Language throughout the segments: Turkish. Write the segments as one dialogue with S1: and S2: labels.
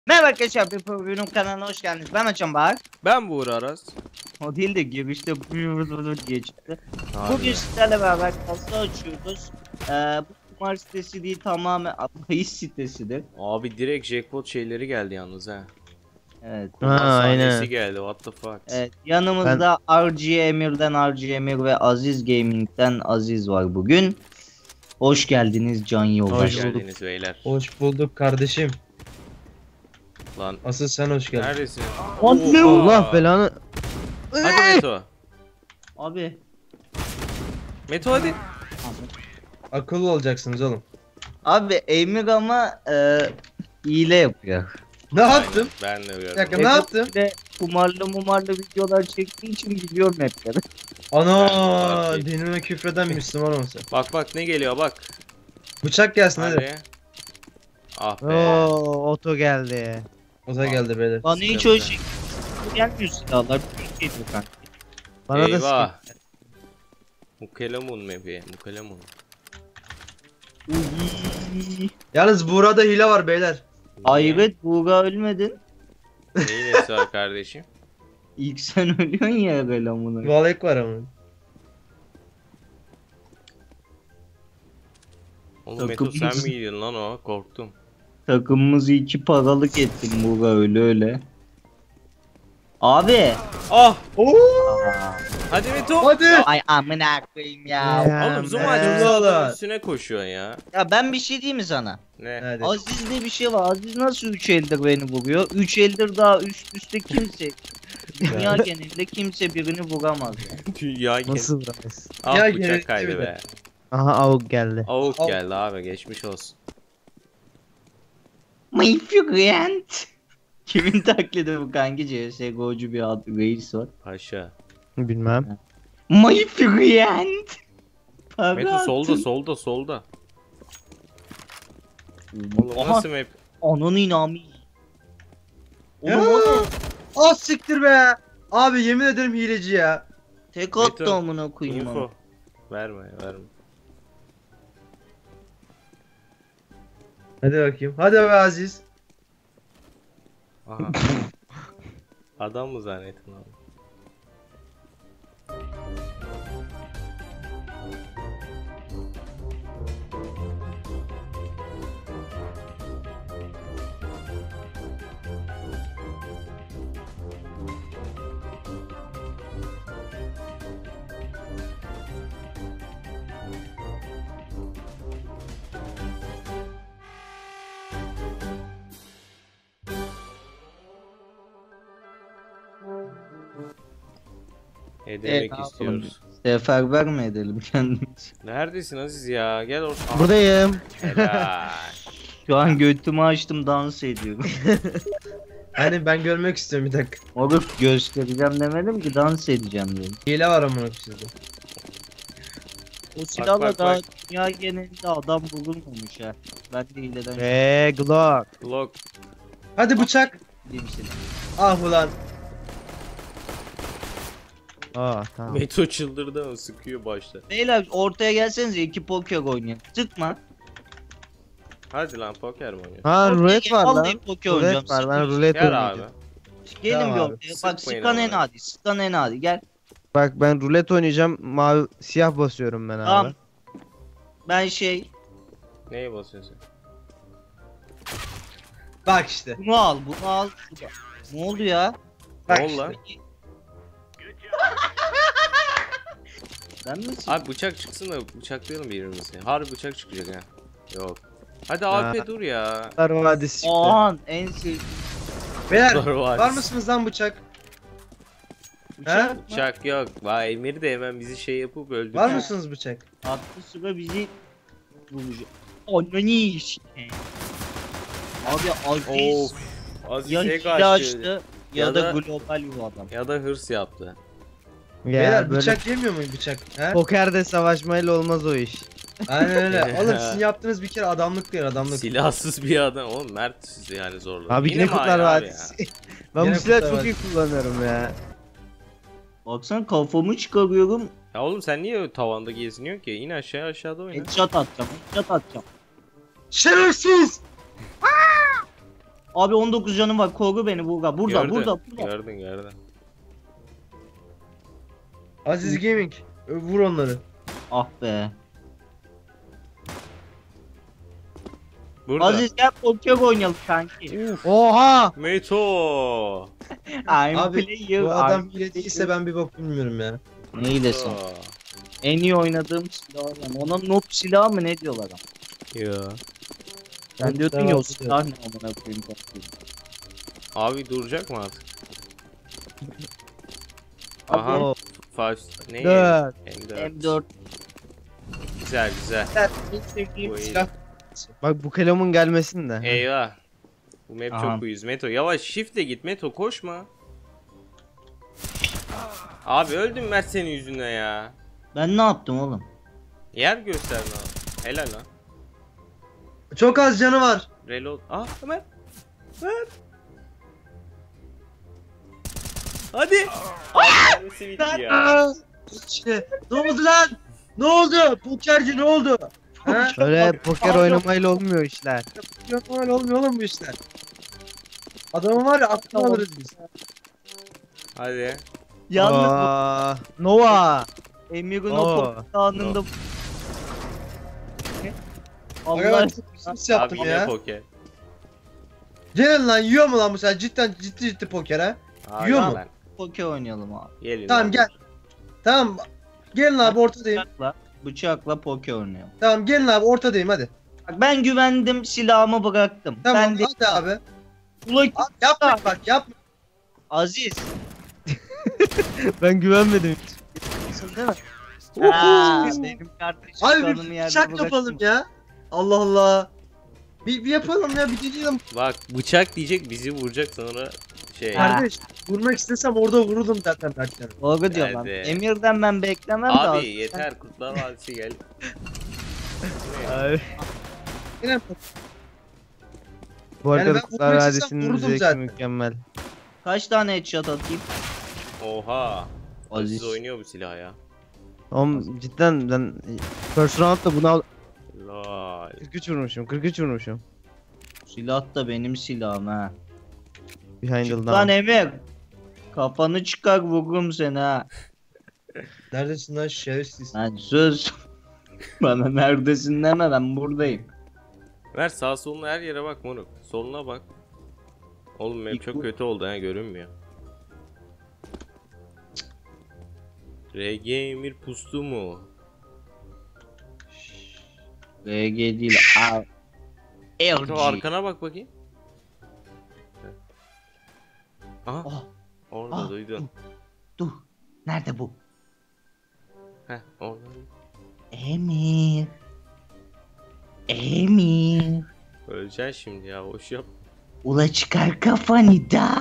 S1: Merhaba arkadaşlar, bir bölüm kanalına hoş geldiniz. Ben Açan Bahar.
S2: Ben Buğur Aras.
S1: O değil de girişte diye çıktı.
S2: Abi.
S1: Bugün sizlerle beraber kasa açıyoruz. Bu kumar sitesi değil, tamamen bahis sitesidir.
S2: Abi direkt jackpot şeyleri geldi yalnız ha.
S1: Evet.
S2: Kumar sahnesi
S3: aynen.
S2: geldi, what the fuck.
S1: Evet, yanımızda RG Emir'den RG Emir ve Aziz Gaming'den Aziz var bugün. Hoş geldiniz Can Yoldaş.
S2: Hoş geldiniz beyler.
S3: Hoş bulduk kardeşim.
S2: Lan
S3: Asıl sen hoş geldin.
S2: neredesin?
S1: Anne
S2: Oha.
S3: Allah belanı.
S2: Hadi Meto.
S1: Abi.
S2: Meto hadi.
S3: Akıllı olacaksınız oğlum.
S1: Abi Emir ama hile yapıyor.
S3: Ne yaptım?
S2: Aynen, ben de
S3: Bir
S2: gördüm.
S3: dakika ne yaptım?
S1: Bir de kumarlı videolar çektiği için biliyorum hepleri.
S3: Ana
S2: Ben-
S3: dinime küfreden Müslüman olsun.
S2: Bak ne geliyor bak.
S3: Bıçak gelsin hadi.
S2: Hadi. Ah be.
S4: Oo, oto geldi.
S3: O da geldi beyler.
S1: Bana hiç öyle şey gelmiyor silahlar. Büyük geliyor kanka.
S4: Bana da
S2: Eyvah. Mukelemun map'i. Mukelemun.
S3: Yalnız burada hile var beyler.
S1: Hayret, Buğra ölmedin.
S2: Neyin nesi var kardeşim?
S1: İlk sen ölüyorsun ya böyle amına.
S3: Valek var ama.
S2: Oğlum Meto sen
S1: Takımımız-
S2: miydin lan o? Korktum.
S1: Takımımızı 2 paralık ettin Buğra öyle. Abi.
S2: Ah!
S3: Oo!
S2: Hadi Meto.
S3: Hadi.
S1: Ay amına koyayım ya.
S2: Oğlum zoom
S3: Ee,
S2: açmışsın
S3: oğlum.
S2: adamın üstüne koşuyorsun ya.
S1: Ya ben bir şey diyeyim mi sana?
S2: Ne?
S3: Hadi.
S1: Aziz'de bir şey var. Aziz nasıl 3 eldir beni vuruyor? 3 eldir daha üst üste kimse dünya genelinde kimse birini vuramaz yani.
S2: Dünya gel.
S4: Nasıl bırakız?
S2: Ah
S3: Ya
S2: bıçak
S3: gerekli
S2: kaydı
S3: bir de.
S2: be.
S4: Aha avuk geldi.
S2: Avuk
S3: Av-
S2: geldi abi geçmiş olsun.
S1: My friend. Kimin taklidi bu kanki? CSGO'cu bir ad, reis var.
S2: Paşa.
S4: Bilmem.
S1: My friend. Para
S2: Meto solda
S1: attın.
S2: solda. Oğlum
S1: Aha,
S2: nasıl map?
S1: onun inamı.
S3: Ya.
S1: Oğlum o ne?
S3: Az siktir be. Abi yemin ederim hileci ya.
S1: Tek attı
S2: Meto,
S1: amına koyayım onu.
S2: Info. Verme.
S3: Hadi bakayım. Hadi be Aziz.
S2: Aha. Adam mı zannettin abi? Ne demek
S1: ne yapalım?
S2: istiyoruz?
S1: Seferber mi edelim kendimizi?
S2: Neredesin Aziz ya? Gel oraya.
S4: Buradayım.
S2: Helal.
S1: Şu an götümü açtım, dans ediyorum.
S3: Hani ben görmek istiyorum bir dakika.
S1: Oğlum göstereceğim demedim ki, dans edeceğim dedim.
S3: Hile var amına sizde.
S1: O silahla
S2: bak,
S1: daha
S2: bak.
S1: dünya genelinde adam bulunmamış ha. Ben de hileden
S4: Glock.
S2: Glock.
S3: Hadi bıçak.
S1: demiştim.
S3: Ah ulan.
S4: Aa tamam.
S2: Meto çıldırdı mı? Sıkıyor başta.
S1: Beyler ortaya gelsenize, 2 poker oynayalım. Sıkma.
S2: Hadi lan poker mi oynuyorsun?
S4: Ha
S1: Ortaya
S4: rulet
S1: gel,
S4: var
S1: vallahi
S4: lan.
S1: poker oynayacağım.
S4: Rulet var, ben
S1: Sıkma.
S4: rulet
S2: Gel abi.
S4: oynayacağım.
S1: Gelin
S3: Tamam
S1: bir
S3: abi,
S1: ortaya. Bak
S2: sıkmayın
S1: sıkan en
S2: ama.
S1: hadi. Sıkan en hadi. Gel.
S4: Bak ben rulet oynayacağım. Mavi siyah basıyorum ben abi.
S1: Tamam. Ben şey.
S2: Neye basıyorsun?
S3: Bak işte.
S1: Bunu al. Bunu al. Ne oldu ya?
S3: Bak
S2: Ne oldu
S3: işte.
S2: lan?
S1: Ben mi?
S2: Abi bıçak çıksın da bıçaklayalım birbirimizi. Harbi bıçak çıkacak ha. Yok. Hadi AP dur ya.
S4: Dar Vadisi çıktı.
S1: Ohan en sevdiğim
S3: Beyler
S2: Zor var.
S3: var mısınız lan bıçak?
S1: uçak mı?
S2: Bıçak yok. Vay Emir de hemen bizi şey yapıp öldürdü.
S3: Var mısınız bıçak?
S1: Aklı sıra bizi bulacak. Ananı işte. Abi Aziz
S2: Of. Aziz
S1: ya
S2: tek
S1: hile
S2: açtı.
S1: açtı ya
S2: Ya
S1: da
S2: da-
S1: global bu adam.
S2: Ya da hırs yaptı.
S4: Ya
S3: Beyler
S4: böyle
S3: bıçak yemiyor muyum bıçak? He?
S4: pokerde savaşmayla olmaz o iş.
S3: Aynen öyle. Oğlum sizin yaptığınız bir kere adamlık değil adamlık.
S2: Silahsız bir adam. Oğlum Mert sizi yani zorladı.
S4: Abi
S2: Yine
S4: ne
S2: mi
S4: Kurtlar
S2: aynı abi ya?
S4: Vadisi. Ben
S3: Yine
S4: bu silahı
S3: Kurtlar
S4: çok iyi kullanıyorum ya.
S1: Baksana kafamı çıkarıyorum.
S2: Ya oğlum sen niye öyle tavanda geziniyorsun ki? İn aşağı aşağıda oyna.
S1: Headshot atacağım. Headshot atacağım.
S3: Şerefsiz!
S1: Abi 19 canım var. Koru beni Buğra. Burada
S2: Gördün,
S1: burada.
S2: Gördün.
S3: Aziz Gaming. Vur onları.
S1: Ah be.
S2: Burada.
S1: Aziz gel poker oynayalım kanki.
S4: Oha!
S2: Meto.
S1: I'm
S3: Abi
S1: player.
S3: bu adam
S1: I'm
S3: hile değilse ben bir bok bilmiyorum ya.
S1: Neyilesin?
S2: Meto.
S1: En iyi oynadığım silah yani. Ona noob silahı mı ne diyorlar ama.
S2: Ya.
S1: Sen diyordun ya o silah ne amına koyayım kanki.
S2: Abi duracak mı artık?
S1: Abi,
S2: Aha.
S4: O.
S2: Ne?
S4: 4.
S2: M4.
S1: M4.
S2: Güzel güzel.
S1: En sevdiğim
S2: Bu iyi.
S1: silah.
S4: Bak bu kalemun gelmesin de.
S2: Eyvah. Bu map
S1: Aha.
S2: çok uyuz. Meto yavaş shift'le git Meto koşma. Abi öldüm Mert senin yüzünden ya.
S1: Ben ne yaptım oğlum?
S2: Yer göster lan. Helal lan.
S3: Çok az canı var.
S2: Reload. Ah Ömer. Ömer. Hadi. Mermisi bitti ya.
S3: İşte. Ne oldu lan? Ne oldu? Pokerci ne oldu? Ha?
S4: Öyle poker oynamayla olmuyor işler.
S3: Yok öyle olmuyor oğlum bu işler. Adamı var ya aklını
S1: Tamam.
S3: alırız biz.
S2: Hadi.
S1: Yalnız bu
S4: Aa, Nova.
S1: Emir'in
S4: Oo.
S1: o top anında
S3: Aga
S1: Allah
S3: ben çok pis yaptım
S2: Abi yine
S3: ya.
S2: poker.
S3: Gelin lan yiyor mu lan bu sen? Cidden ciddi poker ha?
S2: Abi
S3: Yiyor mu?
S2: lan.
S1: poker oynayalım abi.
S2: Gelin
S3: Tamam
S2: lan.
S3: gel. Tamam. Gelin abi ortadayım.
S1: Bıçakla poker oynayalım.
S3: Tamam gelin abi ortadayım hadi.
S1: Bak ben güvendim silahımı bıraktım.
S3: Tamam
S1: Sen de
S3: hadi abi.
S1: Ula
S3: Abi yapma bak yapma.
S1: Aziz.
S4: Ben güvenmedim.
S1: Değil mi? Aa, benim kardeşim
S3: Abi
S1: kanımı
S3: bir
S1: yerde
S3: bıçak
S1: bıraktım.
S3: yapalım ya. Allah Allah. Bir yapalım ya bir deneyelim.
S2: Bak bıçak diyecek bizi vuracak sonra şey.
S1: Ha.
S3: Kardeş vurmak istesem orada vururdum zaten belki.
S1: Doğru diyorum lan.
S2: Hadi.
S1: Emir'den ben beklemem de.
S2: Abi
S1: Aziz.
S2: yeter Kurtlar Vadisi gel.
S4: Ay.
S3: Yine
S4: Bu
S3: Yani
S4: arada
S3: ben
S4: Kurtlar
S3: vurmak istesem
S4: Vadisi'nin
S3: vururdum
S4: zevki
S3: zaten.
S4: mükemmel.
S1: Kaç tane headshot atayım?
S2: Oha.
S1: Aziz.
S2: Aziz oynuyor bu silah ya.
S4: Oğlum cidden ben first round'da bunu al
S2: Lol.
S4: 43 vurmuşum. 43 vurmuşum.
S1: Silah da benim silahım ha.
S4: Behind the
S1: Lan
S4: down.
S1: Emir. Kafanı çıkar vururum seni ha.
S3: neredesin lan şerefsiz?
S1: Lan sus. Bana neredesin deme ben buradayım.
S2: Ver sağ soluna her yere bak moruk. Soluna bak. Oğlum map çok kötü oldu ha görünmüyor. Regamer pustu mu?
S1: RG değil. Aa.
S2: Meto
S1: LG.
S2: arkana bak bakayım. Aha.
S1: Oh,
S2: Orada
S1: Ah.
S2: duydun.
S1: dur. Nerede bu?
S2: Heh orada.
S1: Emir. Emir.
S2: Öleceksin şimdi ya boş yap.
S1: Ula çıkar kafanı da.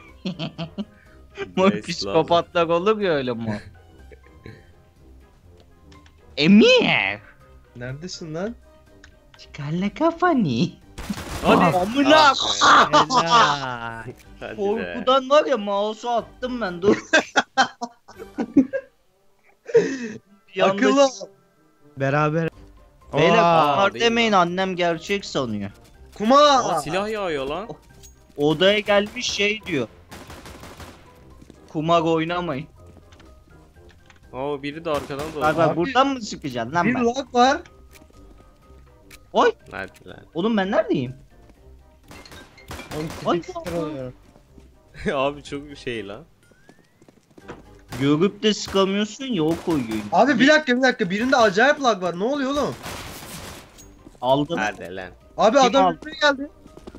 S1: Bu
S2: Yes,
S1: psikopatlar olur ya öyle mi? Emir.
S3: Neredesin lan?
S1: Çıkar la kafanı.
S2: Hadi.
S1: Amına.
S2: Ah be.
S4: Helal.
S2: Hadi be.
S1: Korkudan var ya mouse'u attım ben dur. Bir anda-
S3: Akıllı ol.
S4: Beraber.
S1: Beyler
S4: Oha.
S1: kumar
S2: değil
S1: demeyin
S2: lan.
S1: annem gerçek sanıyor.
S3: Kuma.
S2: Aa, silah yağıyor lan.
S1: Odaya gelmiş şey diyor. Kumar oynamayın.
S2: Aa biri de arkadan
S1: Bak
S2: doğru.
S1: bak
S3: Abi,
S1: buradan mı sıkacaksın lan
S3: Bir
S1: ben?
S3: lag var.
S1: Oy
S2: Nerede lan?
S1: oğlum ben neredeyim?
S4: Oğlum,
S1: Ay,
S4: tipik oluyorum.
S2: Abi çok şey lan.
S1: Görüp de sıkamıyorsun ya o koyuyor.
S3: Abi bir dakika birinde acayip lag var. Ne oluyor oğlum?
S1: Aldım.
S2: Nerede lan?
S3: Abi
S1: Kim
S3: adam
S1: aldı?
S3: üstüne geldi.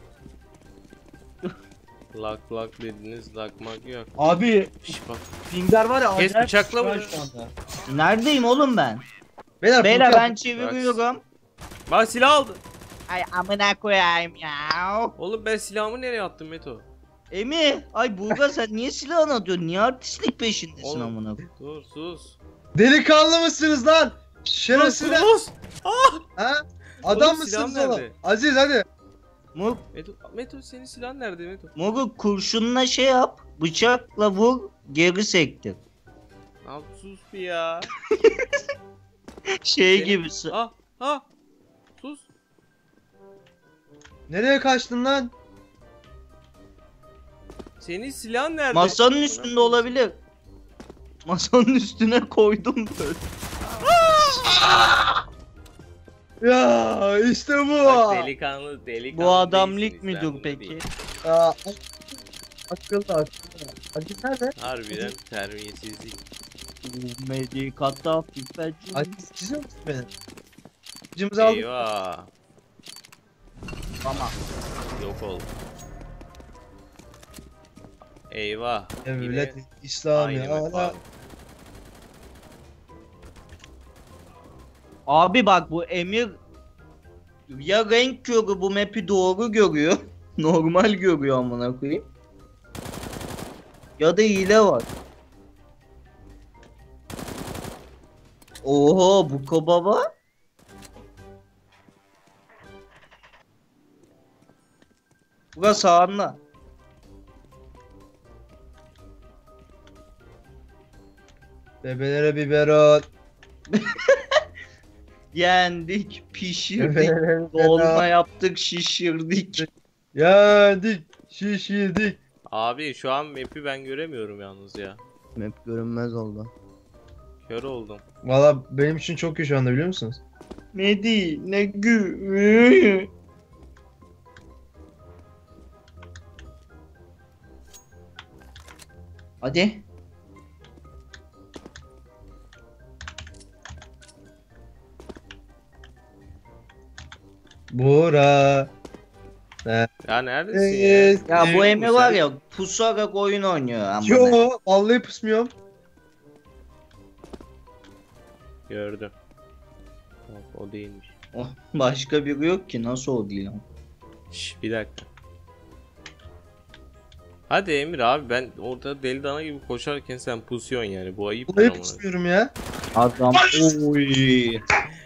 S2: Lak dediniz lakmak yok.
S3: Abi
S2: Şş bak.
S3: Pinger var ya
S2: Kes
S3: acayip
S2: bıçakla
S3: şu an
S2: vur.
S3: şu anda.
S1: Neredeyim oğlum ben?
S3: Beyler,
S1: Beyler
S3: poker-
S1: ben çeviriyorum.
S2: Bak silah aldı.
S1: Ay amına koyayım ya.
S2: Oğlum ben silahımı nereye attım Meto?
S1: Emi, ay Bulga sen niye silahını atıyorsun? Niye artistlik peşindesin
S2: Oğlum.
S1: amına koyayım?
S2: Dur sus.
S3: Delikanlı mısınız lan? Şerefsizler.
S2: Sus.
S3: Ha? Adam
S2: Oğlum, silahım
S3: mısınız oğlum?
S2: nerede?
S3: Aziz hadi.
S2: Meto senin silahın nerede Meto?
S1: Moruk kurşunla şey yap. Bıçakla vur. Geri sektir.
S2: Abi sus bir ya.
S1: Şey
S2: Senin-
S1: gibisi.
S2: Ah. Sus.
S3: Nereye kaçtın lan?
S2: Senin silahın nerede?
S1: Masanın üstünde olabilir. Masanın üstüne koydum böyle.
S3: Ya işte bu.
S2: Bak delikanlı delikanlı.
S1: Bu adam
S2: değilsiniz,
S1: lig
S2: ben
S1: müdür
S2: bunu
S1: peki?
S2: diyeyim.
S3: Ya, akıllı. Aziz nerede?
S2: Harbiden terbiyesizlik.
S1: Medikata pipeci.
S3: Aziz çiziyor musun beni? Cımızı aldık.
S2: Eyvah.
S1: Tamam.
S2: Yok oldu. Eyvah.
S3: Devlet
S2: Yine
S3: İslami
S2: aynı map
S3: hala.
S2: abi.
S1: Abi bak bu Emir ya renk körü bu map'i doğru görüyor. Normal görüyor amına koyayım. Ya da hile var. Oho bu baba. Burası sağında.
S3: Bebelere biberon.
S1: Yendik, pişirdik,
S3: Bebelere
S1: dolma
S3: biberon.
S1: yaptık, şişirdik.
S3: Yendik. Şişirdik.
S2: Abi şu an map'i ben göremiyorum yalnız ya.
S4: Map görünmez oldu.
S2: Kör oldum.
S3: Valla benim için çok iyi şu anda biliyor musunuz?
S1: Ne değil, ne gü. Hadi.
S3: Bura.
S2: Ya neredesin ya?
S1: Ya bu Emre
S2: sen?
S1: var ya pusarak oyun oynuyor ama.
S3: Yo vallahi pısmıyorum.
S2: Gördüm. Yok, o değilmiş.
S1: Oh, başka biri yok ki nasıl o değil ama.
S2: Şş, bir dakika. Hadi Emir abi, ben orada deli dana gibi koşarken sen pusuyorsun yani. Bu ayıp.
S3: Vallahi pısmıyorum ya.
S1: Adam oy.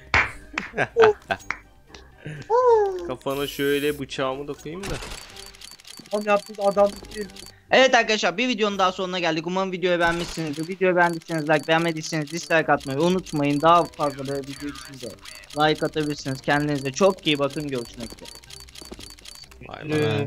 S2: Kafana şöyle bıçağımı da koyayım da.
S3: Tam yaptığı adamlık değil.
S1: Evet arkadaşlar bir videonun daha sonuna geldik. Umarım videoyu beğenmişsinizdir. Videoyu beğendiyseniz like, beğenmediyseniz dislike atmayı unutmayın. Daha fazla böyle video için de like atabilirsiniz. Kendinize çok iyi bakın. Görüşmek üzere.
S2: Vay bana.